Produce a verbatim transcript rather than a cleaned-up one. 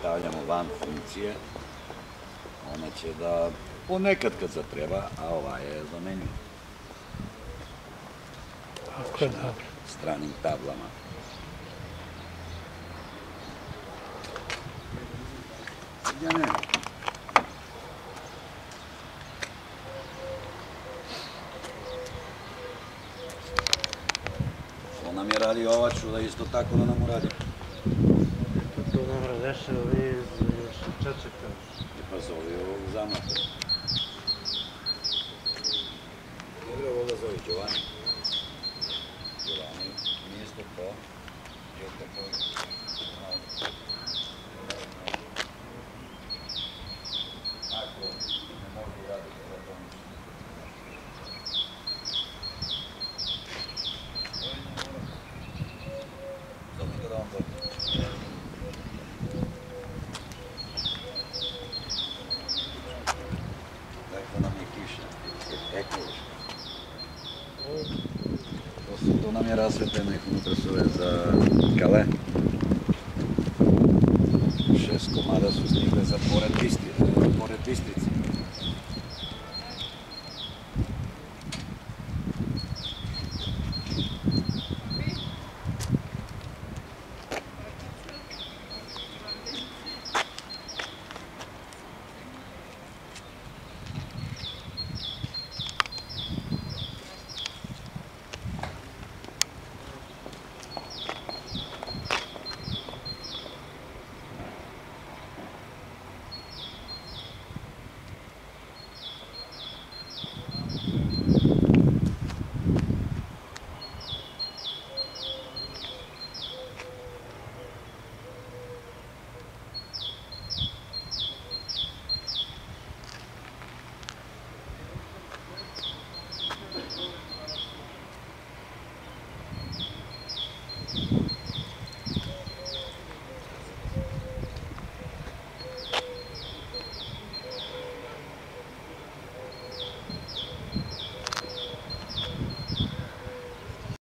stavljamo van funkcije, ona će da ponekad kad zatreba, a ova je zamenljiva. Tako je, dobro. Stranim tablama. Ja ne. On nam je radio ova čuda, isto tako da nam uradi. To nam razrešava vi iz Čečeka. I pa zove ovog zamata. Dobro, ovoga zove Giovanni. Giovanni, mjesto po. Je tako. Ako ne mogu raditi, da to ništa. Zove ga da on dođe. Kakva nam je kiša, ekološka. To nam je rasvetljeno ih unutra sove za kale. Šest komada su stigle za pored Istri.